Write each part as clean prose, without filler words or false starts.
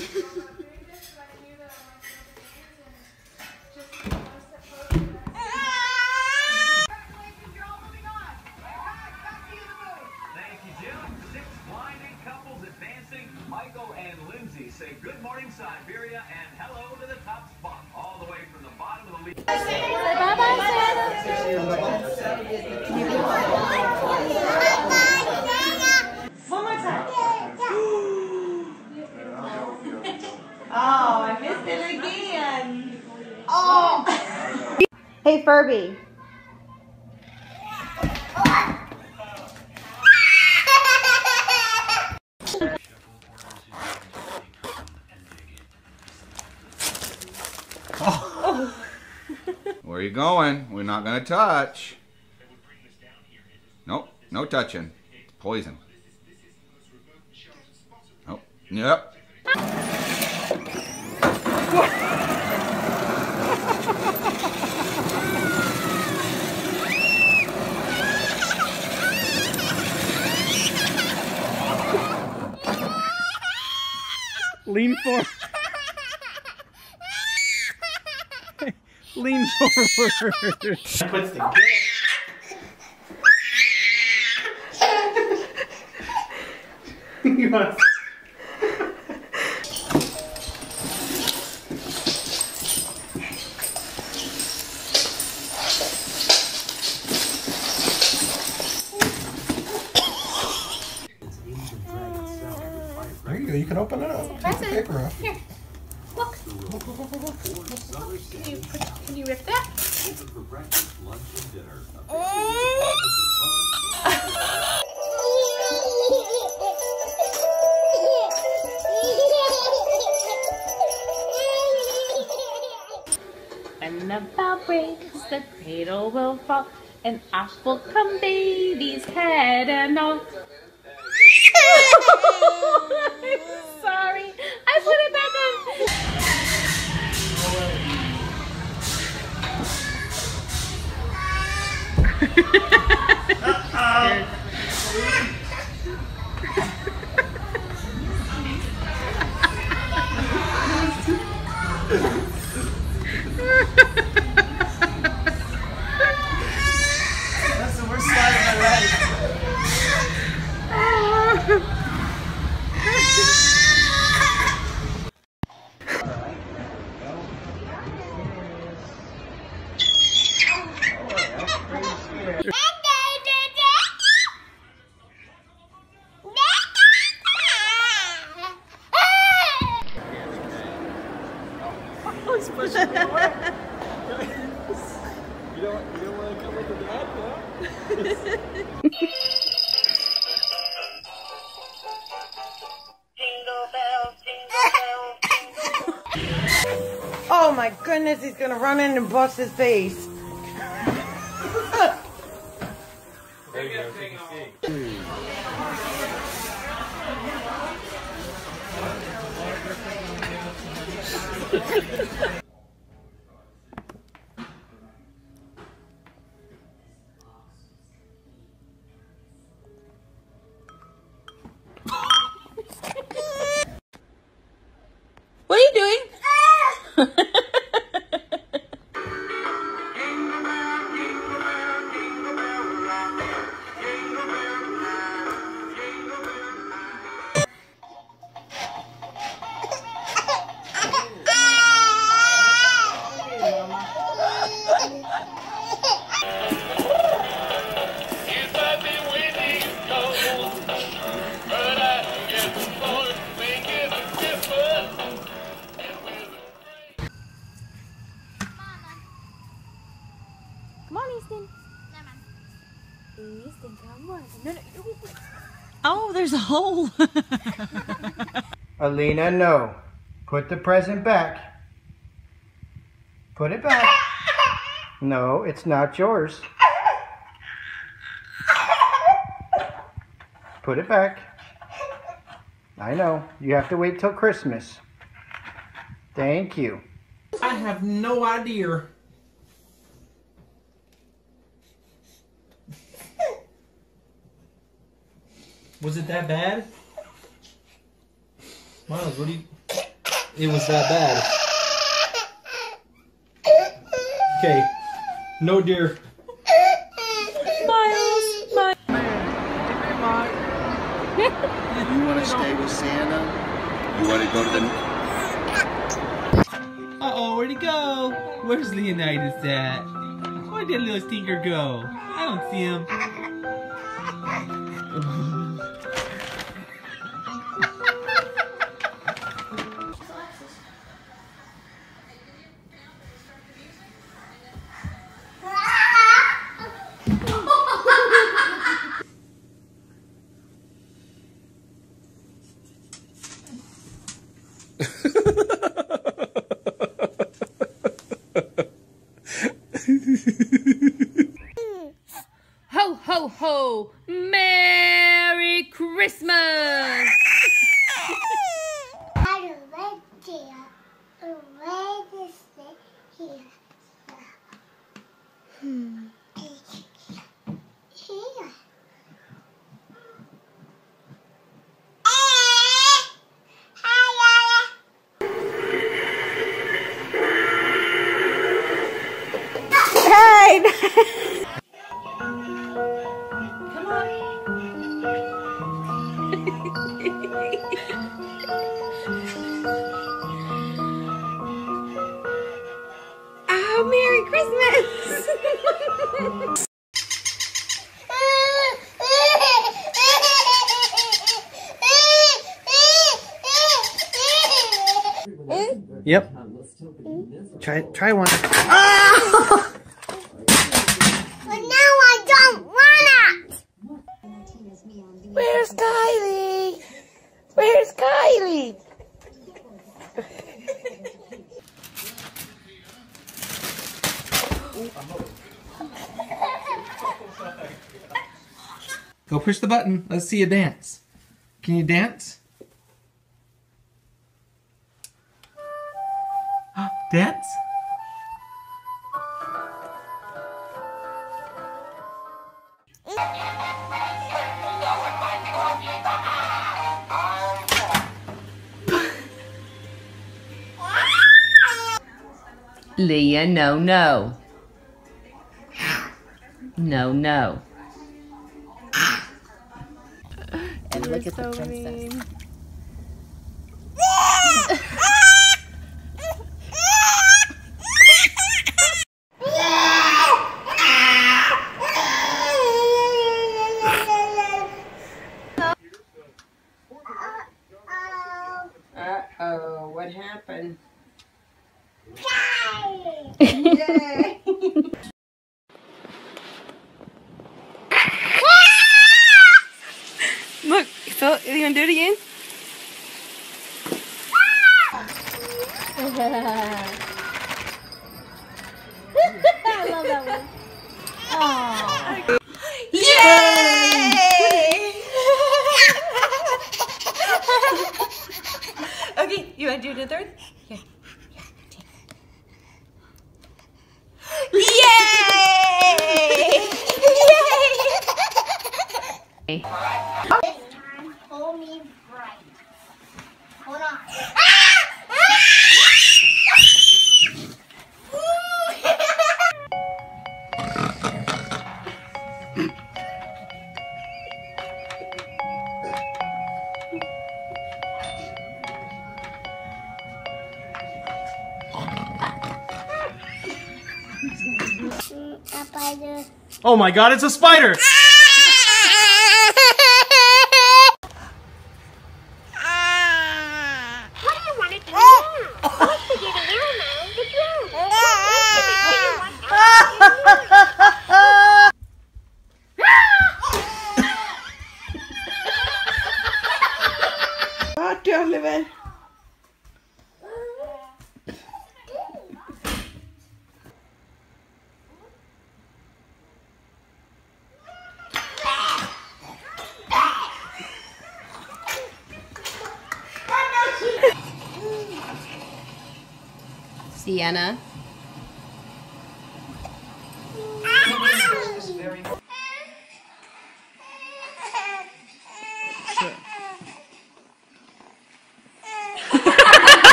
Michael and Lindsay say good morning Siberia and hello to the top spot, all the way from the bottom of the league. Bye-bye, Santa. One more time. Oh, I missed it again. Oh. Hey, Furby. Where are you going? We're not going to touch. Nope, no touching. It's poison. Nope. Yep. Lean forward. Lean forward. You want to... There you go. You can open it up. Take the paper off. Here. Look. Can you rip that? When the bell breaks, the cradle will fall, and off will come baby's head and all. I'm sorry. I put it back on. That's the worst slide of my life. You don't want to come with the dad now? Oh my goodness, he's gonna run in and bust his face. There you go, take a seat. What are you doing? Come on, Easton. Easton, come on. No. Oh, there's a hole. Alina, no. Put the present back. Put it back. No, it's not yours. Put it back. I know. You have to wait till Christmas. Thank you. I have no idea. Was it that bad? Miles, what do you... It was that bad. Okay. No deer. You want to stay with Santa? You want to go to the... Uh-oh, where'd he go? Where's Leonidas at? Where'd that little stinker go? I don't see him. Ho, ho, ho! Merry Christmas! Oh, Merry Christmas! Yep. Try one. But now I don't want it! Where's Kylie? Where's Kylie? Go push the button. Let's see you dance. Can you dance? Dance? Leah, no, no. No, no. And look at the princess. Uh-oh, what happened? Yay! Look, so you gonna do it again? I love that one. Aww. Yay! Okay, you wanna do the third? Here. Yay! This time, hold me bright. Hold on. Oh my god, it's a spider! What do you want it to do? What's to get around now? The Oliver. Sienna.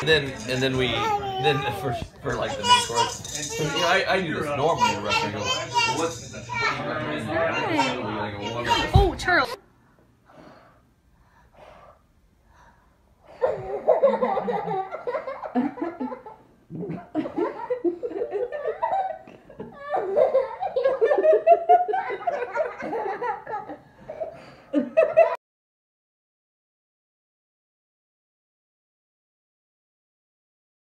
And then for like the main course, you know, I do this normally. The rest I go, well, what's Oh, Charles.